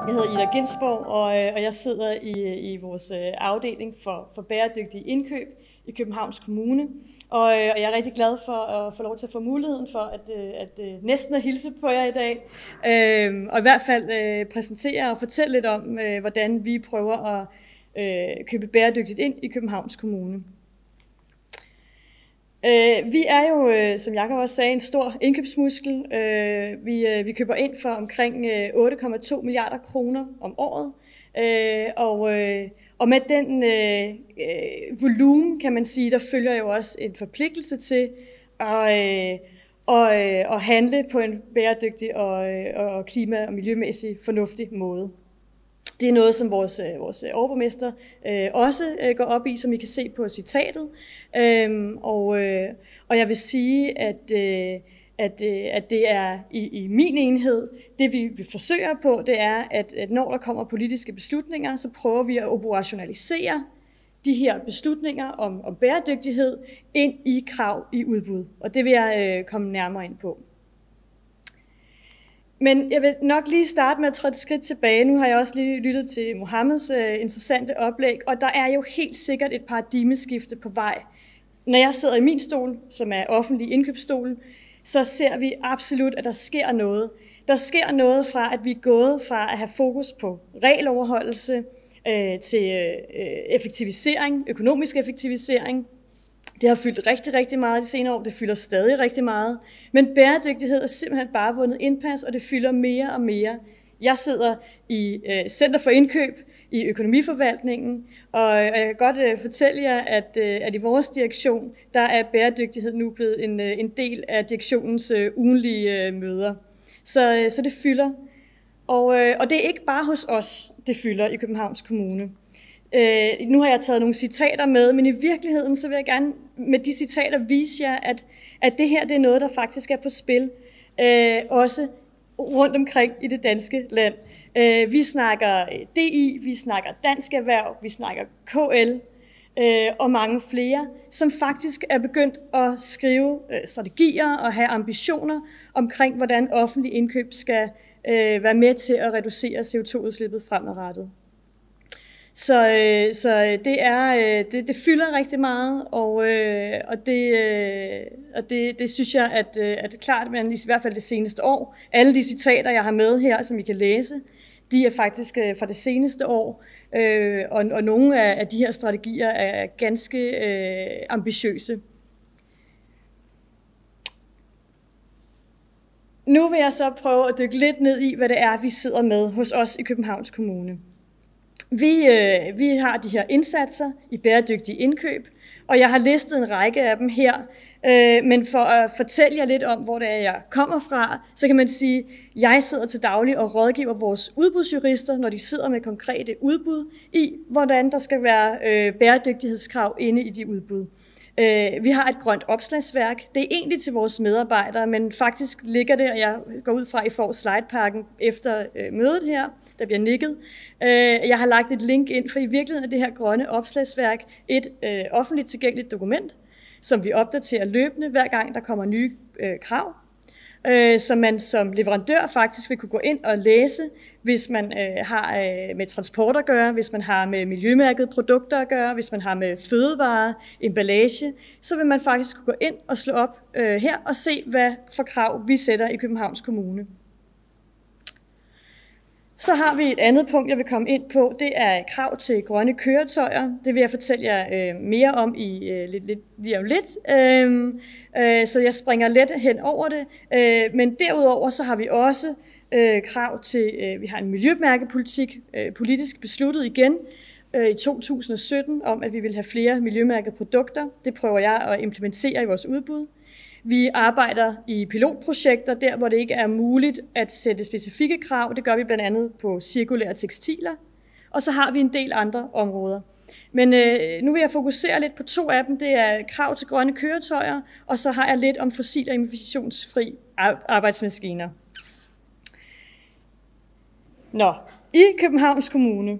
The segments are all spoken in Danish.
Jeg hedder Ida Ginsborg, og jeg sidder i vores afdeling for bæredygtige indkøb i Københavns Kommune. Og jeg er rigtig glad for at få lov til at få muligheden for at næsten at hilse på jer i dag. Og i hvert fald præsentere og fortælle lidt om, hvordan vi prøver at købe bæredygtigt ind i Københavns Kommune. Vi er jo, som Jakob også sagde, en stor indkøbsmuskel. Vi køber ind for omkring 8,2 milliarder kroner om året. Og med den volumen, kan man sige, der følger jo også en forpligtelse til at handle på en bæredygtig og klima- og miljømæssig fornuftig måde. Det er noget, som vores overborgmester også går op i, som I kan se på citatet. Og jeg vil sige, at det er i min enhed, det vi forsøger på, det er, at når der kommer politiske beslutninger, så prøver vi at operationalisere de her beslutninger om bæredygtighed ind i krav i udbud. Og det vil jeg komme nærmere ind på. Men jeg vil nok lige starte med at træde et skridt tilbage. Nu har jeg også lige lyttet til Mohammeds interessante oplæg, og der er jo helt sikkert et paradigmeskifte på vej. Når jeg sidder i min stol, som er offentlig indkøbsstol, så ser vi absolut, at der sker noget. Der sker noget fra, at vi er gået fra at have fokus på regeloverholdelse til effektivisering, økonomisk effektivisering. Det har fyldt rigtig, rigtig meget de senere år. Det fylder stadig rigtig meget. Men bæredygtighed er simpelthen bare vundet indpas, og det fylder mere og mere. Jeg sidder i Center for Indkøb i økonomiforvaltningen, og jeg kan godt fortælle jer, at i vores direktion, der er bæredygtighed nu blevet en del af direktionens ugenlige møder. Så det fylder. Og det er ikke bare hos os, det fylder i Københavns Kommune. Nu har jeg taget nogle citater med, men i virkeligheden så vil jeg gerne med de citater vise jer, at det her det er noget, der faktisk er på spil, også rundt omkring i det danske land. Vi snakker DI, vi snakker Dansk Erhverv, vi snakker KL og mange flere, som faktisk er begyndt at skrive strategier og have ambitioner omkring, hvordan offentlig indkøb skal være med til at reducere CO2-udslippet fremadrettet. Så det fylder rigtig meget, og det synes jeg, at klart, men i hvert fald det seneste år. Alle de citater, jeg har med her, som I kan læse, de er faktisk fra det seneste år, og nogle af de her strategier er ganske ambitiøse. Nu vil jeg så prøve at dykke lidt ned i, hvad det er, vi sidder med hos os i Københavns Kommune. Vi har de her indsatser i bæredygtige indkøb, og jeg har listet en række af dem her. Men for at fortælle jer lidt om, hvor det er, jeg kommer fra, så kan man sige, at jeg sidder til daglig og rådgiver vores udbudsjurister, når de sidder med konkrete udbud, i hvordan der skal være bæredygtighedskrav inde i de udbud. Vi har et grønt opslagsværk. Det er egentlig til vores medarbejdere, men faktisk ligger det, og jeg går ud fra, at I får slidepakken efter mødet her, der bliver nikket. Jeg har lagt et link ind, for i virkeligheden er det her grønne opslagsværk et offentligt tilgængeligt dokument, som vi opdaterer løbende, hver gang der kommer nye krav, som man som leverandør faktisk vil kunne gå ind og læse, hvis man har med transport at gøre, hvis man har med miljømærkede produkter at gøre, hvis man har med fødevarer, emballage, så vil man faktisk kunne gå ind og slå op her og se, hvad for krav vi sætter i Københavns Kommune. Så har vi et andet punkt, jeg vil komme ind på. Det er krav til grønne køretøjer. Det vil jeg fortælle jer mere om lige om lidt. Så jeg springer let hen over det. Men derudover så har vi også krav til, vi har en miljømærkepolitik, politisk besluttet igen i 2017, om at vi vil have flere miljømærkede produkter. Det prøver jeg at implementere i vores udbud. Vi arbejder i pilotprojekter, der hvor det ikke er muligt at sætte specifikke krav. Det gør vi blandt andet på cirkulære tekstiler. Og så har vi en del andre områder. Men nu vil jeg fokusere lidt på to af dem. Det er krav til grønne køretøjer, og så har jeg lidt om fossil- og emissionsfri arbejdsmaskiner. Nå, i Københavns Kommune,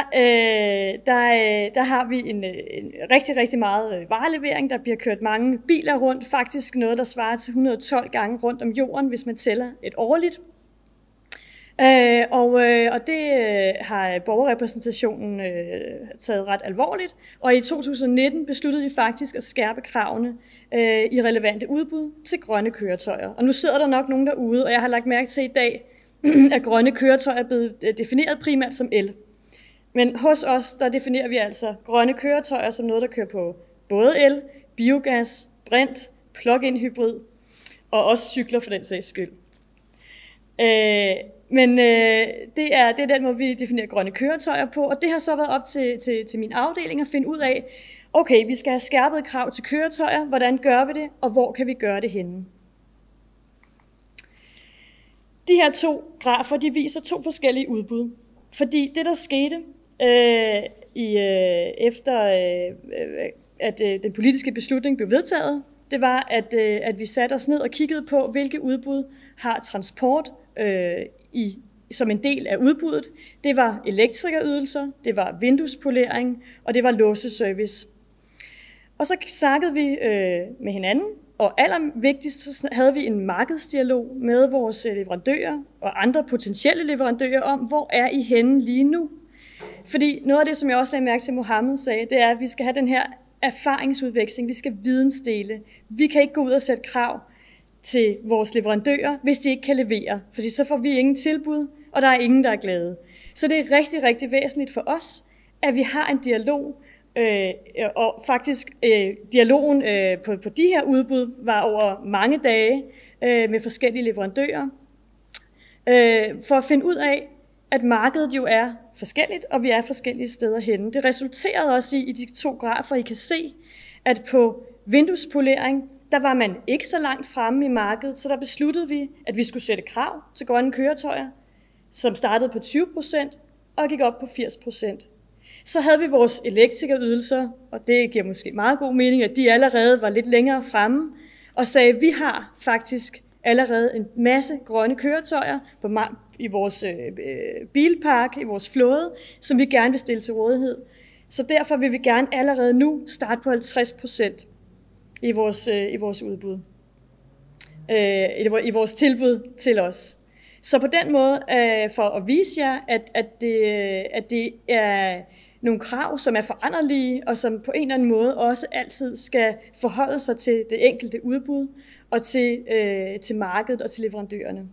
der har vi en rigtig, rigtig meget varelevering. Der bliver kørt mange biler rundt, faktisk noget, der svarer til 112 gange rundt om jorden, hvis man tæller et årligt. Og det har borgerrepræsentationen taget ret alvorligt, og i 2019 besluttede vi faktisk at skærpe kravene i relevante udbud til grønne køretøjer. Og nu sidder der nok nogen derude, og jeg har lagt mærke til i dag, at grønne køretøjer er blevet defineret primært som el. Men hos os, der definerer vi altså grønne køretøjer som noget, der kører på både el, biogas, brint, plug-in hybrid og også cykler for den sags skyld. Men det er den måde, vi definerer grønne køretøjer på, og det har så været op til min afdeling at finde ud af, okay, vi skal have skærpet krav til køretøjer, hvordan gør vi det, og hvor kan vi gøre det henne? De her 2 grafer, de viser 2 forskellige udbud, fordi det, der skete efter at den politiske beslutning blev vedtaget, det var, at vi satte os ned og kiggede på, hvilke udbud har transport som en del af udbuddet. Det var elektrikerydelser, det var vinduespolering, og det var låseservice. Og så snakkede vi med hinanden, og allervigtigst så havde vi en markedsdialog med vores leverandører og andre potentielle leverandører om, hvor er I henne lige nu? Fordi noget af det, som jeg også lagde mærke til, Mohammed sagde, det er, at vi skal have den her erfaringsudveksling, vi skal vidensdele. Vi kan ikke gå ud og sætte krav til vores leverandører, hvis de ikke kan levere, fordi så får vi ingen tilbud, og der er ingen, der er glade. Så det er rigtig, rigtig væsentligt for os, at vi har en dialog, og faktisk dialogen på de her udbud var over mange dage med forskellige leverandører, for at finde ud af, at markedet jo er forskelligt, og vi er forskellige steder henne. Det resulterede også i de 2 grafer, I kan se, at på vinduespolering, der var man ikke så langt fremme i markedet, så der besluttede vi, at vi skulle sætte krav til grønne køretøjer, som startede på 20% og gik op på 80%. Så havde vi vores elektrikerydelser, og det giver måske meget god mening, at de allerede var lidt længere fremme, og sagde, at vi har faktisk allerede en masse grønne køretøjer i vores bilpark, i vores flåde, som vi gerne vil stille til rådighed. Så derfor vil vi gerne allerede nu starte på 50% i vores udbud, i vores tilbud til os. Så på den måde, for at vise jer, at det er nogle krav, som er foranderlige, og som på en eller anden måde også altid skal forholde sig til det enkelte udbud, og til markedet og til leverandørerne.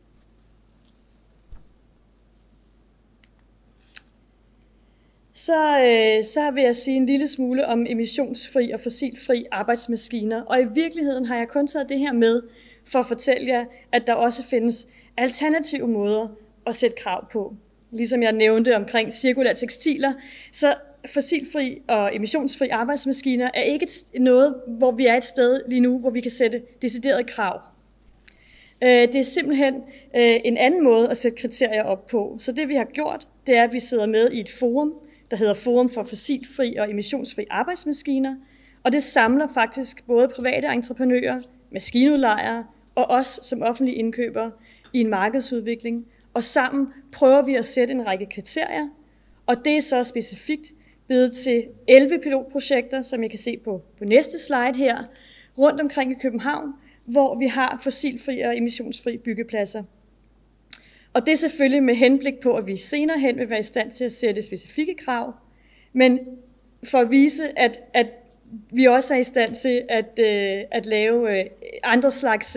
Så vil jeg sige en lille smule om emissionsfri og fossilfri arbejdsmaskiner. Og i virkeligheden har jeg kun taget det her med for at fortælle jer, at der også findes alternative måder at sætte krav på. Ligesom jeg nævnte omkring cirkulære tekstiler, så fossilfri og emissionsfri arbejdsmaskiner er ikke noget, hvor vi er et sted lige nu, hvor vi kan sætte deciderede krav. Det er simpelthen en anden måde at sætte kriterier op på. Så det vi har gjort, det er, at vi sidder med i et forum, der hedder Forum for Fossilfri og Emissionsfri Arbejdsmaskiner, og det samler faktisk både private entreprenører, maskinudlejere og os som offentlige indkøbere i en markedsudvikling, og sammen prøver vi at sætte en række kriterier, og det er så specifikt blevet til 11 pilotprojekter, som I kan se på næste slide her, rundt omkring i København, hvor vi har fossilfri og emissionsfri byggepladser. Og det er selvfølgelig med henblik på, at vi senere hen vil være i stand til at sætte specifikke krav, men for at vise, at vi også er i stand til at lave andre slags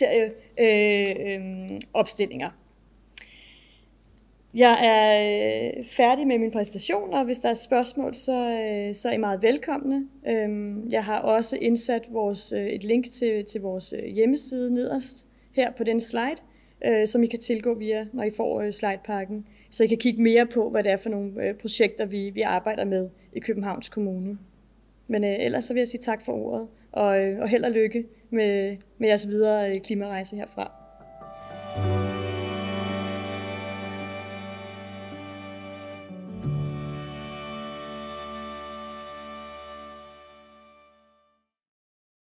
kriterieopstillinger. Jeg er færdig med min præsentation, og hvis der er spørgsmål, så er I meget velkomne. Jeg har også indsat et link til vores hjemmeside nederst her på den slide, som I kan tilgå via, når I får slidepakken, så I kan kigge mere på, hvad det er for nogle projekter, vi arbejder med i Københavns Kommune. Men ellers så vil jeg sige tak for ordet, og held og lykke med jeres videre klimarejse herfra.